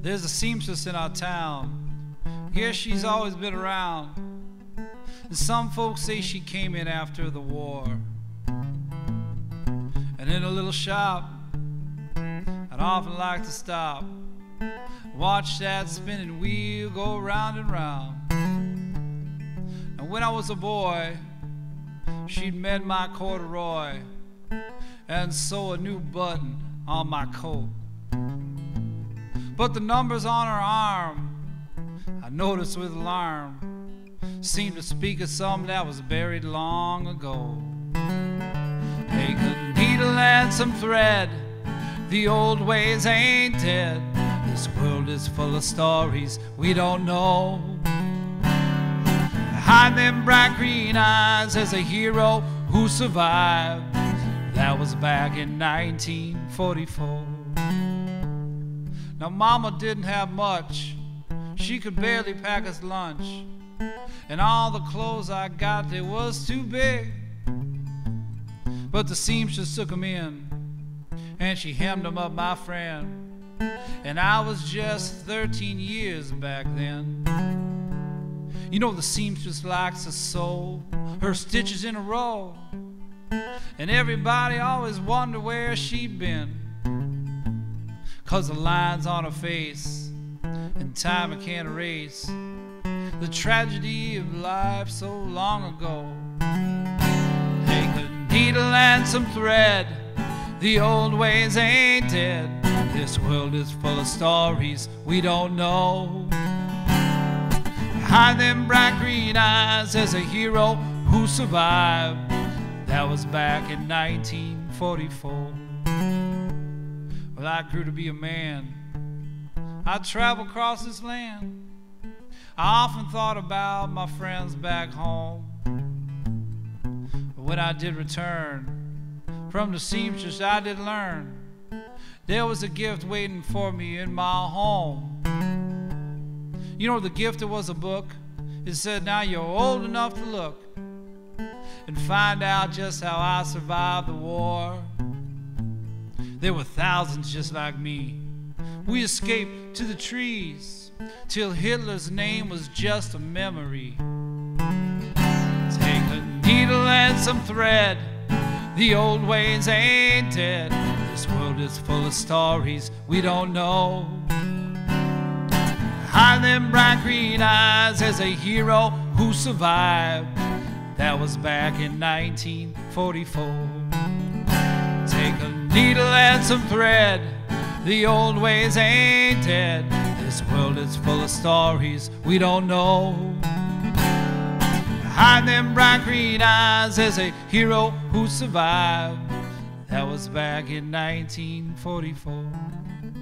There's a seamstress in our town. Here she's always been around. And some folks say she came in after the war. And in a little shop, I'd often like to stop, watch that spinning wheel go round and round. And when I was a boy, she'd mend my corduroy and sew a new button on my coat. But the numbers on her arm, I noticed with alarm, seemed to speak of something that was buried long ago. Take a needle and some thread, the old ways ain't dead. This world is full of stories we don't know. Behind them bright green eyes there's a hero who survived. That was back in 1944. Now mama didn't have much, she could barely pack us lunch, and all the clothes I got, they was too big. But the seamstress took them in, and she hemmed them up, my friend. And I was just 13 years back then. You know the seamstress likes to sew her stitches in a row, and everybody always wondered where she'd been, 'cause the lines on her face and time it can't erase the tragedy of life so long ago. Take a needle and some thread, the old ways ain't dead. This world is full of stories we don't know. Behind them bright green eyes there's a hero who survived. That was back in 1944. Well, I grew to be a man. I traveled across this land. I often thought about my friends back home. But when I did return from the seamstress, I did learn there was a gift waiting for me in my home. You know, the gift, it was a book. It said, now you're old enough to look and find out just how I survived the war. There were thousands just like me. We escaped to the trees till Hitler's name was just a memory. Take a needle and some thread, the old ways ain't dead. This world is full of stories we don't know. Behind them bright green eyes there's a hero who survived. That was back in 1944. Take a needle and some thread, the old ways ain't dead. This world is full of stories we don't know. Behind them bright green eyes there's a hero who survived. That was back in 1944.